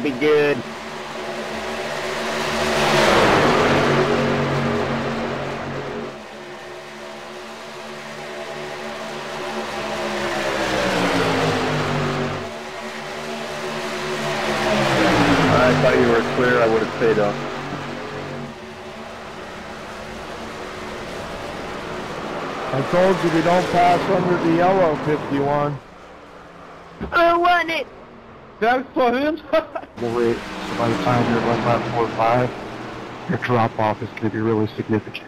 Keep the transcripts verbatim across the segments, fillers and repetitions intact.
be good. I thought you were clear, I would have stayed up. I told you we don't pass under the yellow fifty-one. I want it! That's for him? Well, wait, so by the time you're one lap four five, your drop off is going to be really significant.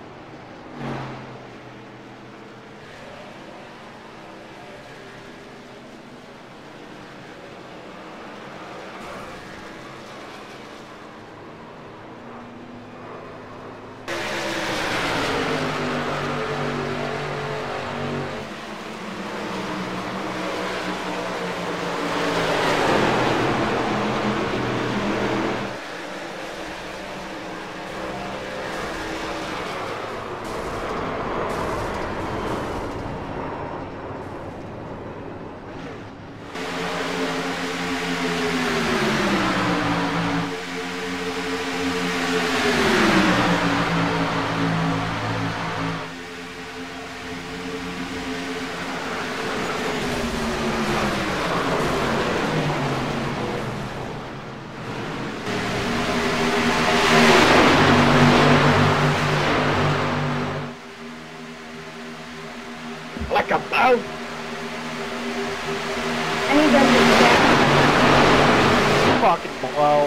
Like a boat! Anybody Fucking blow.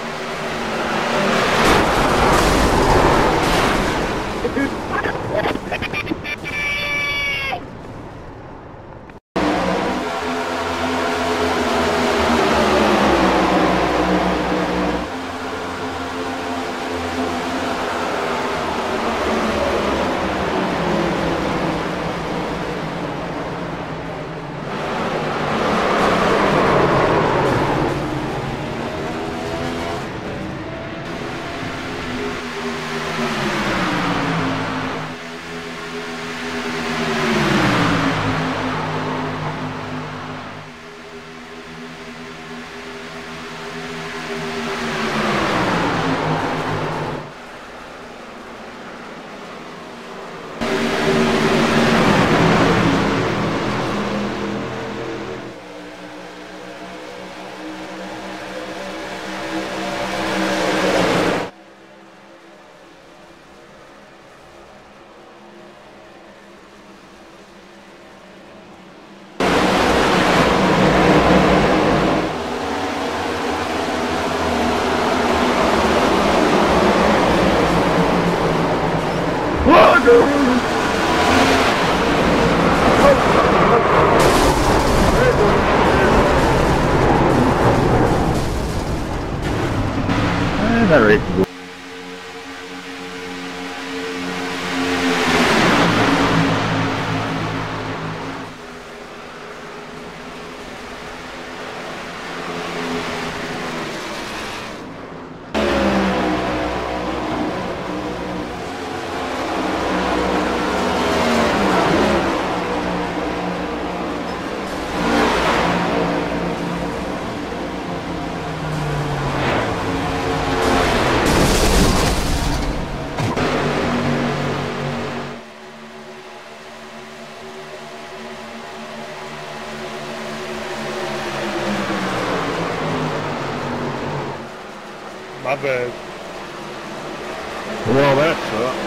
That race is My bad. well, that sucks.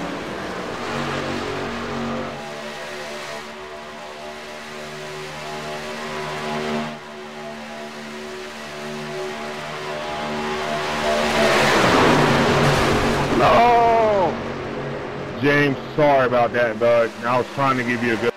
No! James, sorry about that, bud. I was trying to give you a good...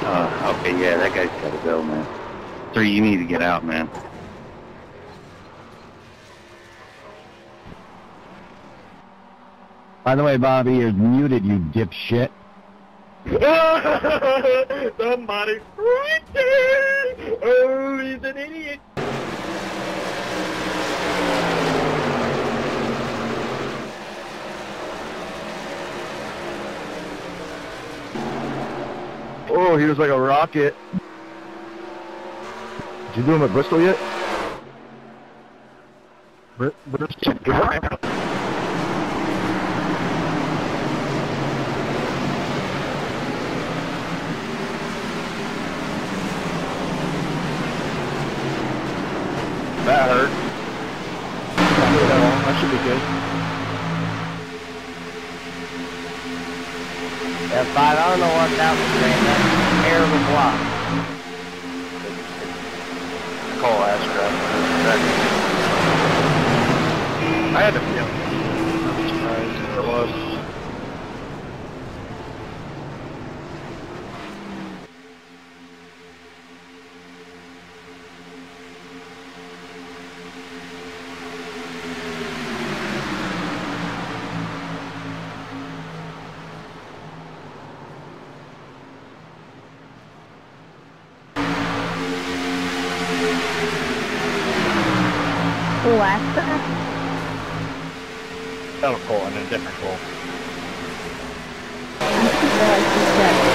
Uh, okay, yeah, that guy's gotta go, man. Three, you need to get out, man. By the way, Bobby, you're muted, you dipshit. Somebody's right there! Oh, he's an idiot! Oh, he was like a rocket. Did you do him at Bristol yet? Br Bristol. That hurt. That should be good. Yeah, five, I don't know what that was, man. That's a terrible block. Call Astra. I had a feeling. I'm surprised there was. Alaska? That was cool, and a different goal. I didn't realize you said